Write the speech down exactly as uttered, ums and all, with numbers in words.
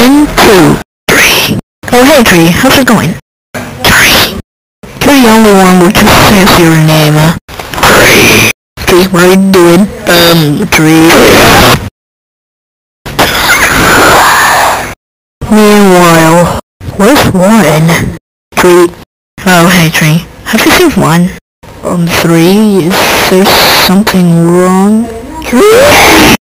One, two, three. Oh hey Tree, how's it going? Tree. You're the only one with a fancier name, huh? Tree. Tree, what are you doing? Um, Tree. Meanwhile, where's Warren? Tree. Oh hey Tree, have you seen one? Um, Three, is there something wrong? Tree.